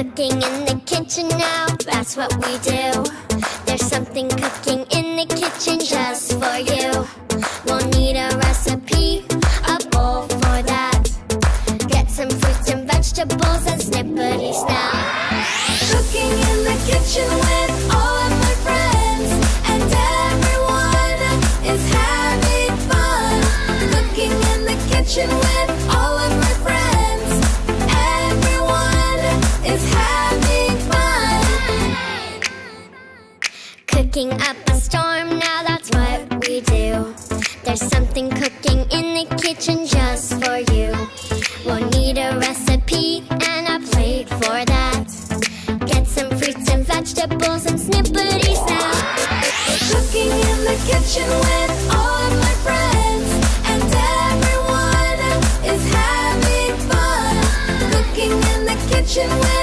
Cooking in the kitchen now, that's what we do. There's something cooking in the kitchen just for you. We'll need a recipe, a bowl for that. Get some fruits and vegetables and snippety snap. Cooking in the kitchen with all of my friends, and everyone is having fun. Cooking in the kitchen with all of my friends, everyone is having fun. Cooking up a storm, now that's what we do. There's something cooking in the kitchen just for you. We'll need a recipe and a plate for that. Get some fruits and vegetables and snippety snap. Cooking in the kitchen with all of my friends, and everyone is having fun. Cooking in the kitchen with